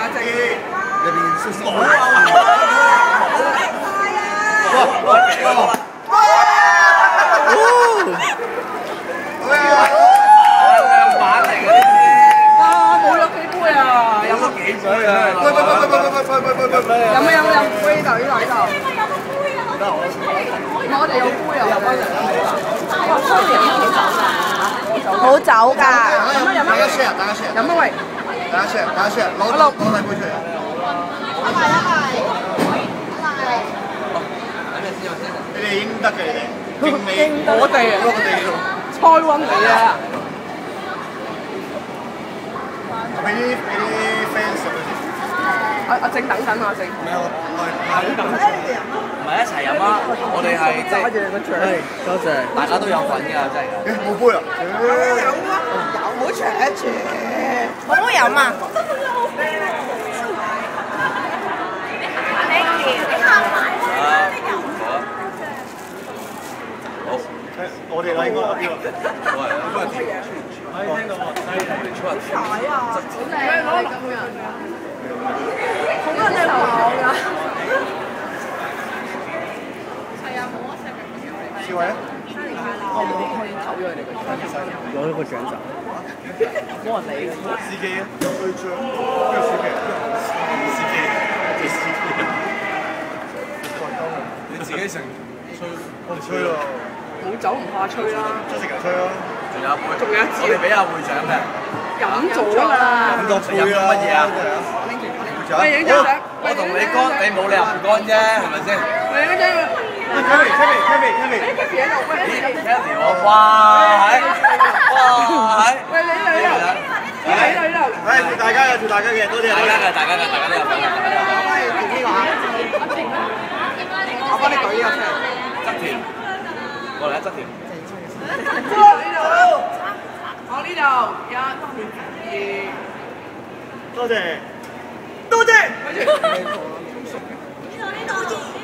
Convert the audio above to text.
正。 入邊少少。 板嚟嘅呢啲。 哇！冇咗幾杯啊！飲咗幾杯啊！飲杯呢度。我哋有杯啊！ 好酒㗎。 大家 share， 大家 share。 飲乜喂？ 大家 share， 大家 share， 攞大杯出嚟。你哋應得嘅，你哋。 我哋猜溫你啊！ 俾啲 fans 阿正等緊啊，正。 咩啊？ 唔係一齊飲啊！我哋係即係，多謝，大家都有份㗎，真係㗎。 冇杯啊？ 有啊，有冇搶住？ 可唔可以飲啊？ 我哋啦應該呢個。 點解啊？點解攞嚟咁樣？好多隻跑㗎。 刺猬啊！ 我冇可以投咗佢哋個獎，攞咗個獎就冇人理嘅。 司機啊，有對象，邊個司機？ 你自己成吹， 我哋吹咯。 冇酒唔怕吹啦。 出食人吹咯。 仲有一杯，我哋俾阿會長嘅。 飲咗啦。 咁多杯啦。 乜嘢啊？ 喂，影張相。 我同你乾，你冇理由唔乾啫，係咪先？ 喂，影張。 Kevin， 哇係，哇係。 喂，你嚟啦！ 係大家嘅，大家嘅，多謝大家嘅，大家都有份。 我幫你舉呢個出嚟。 側田，過嚟啊側田。 我呢度1、2。 多謝。 多謝。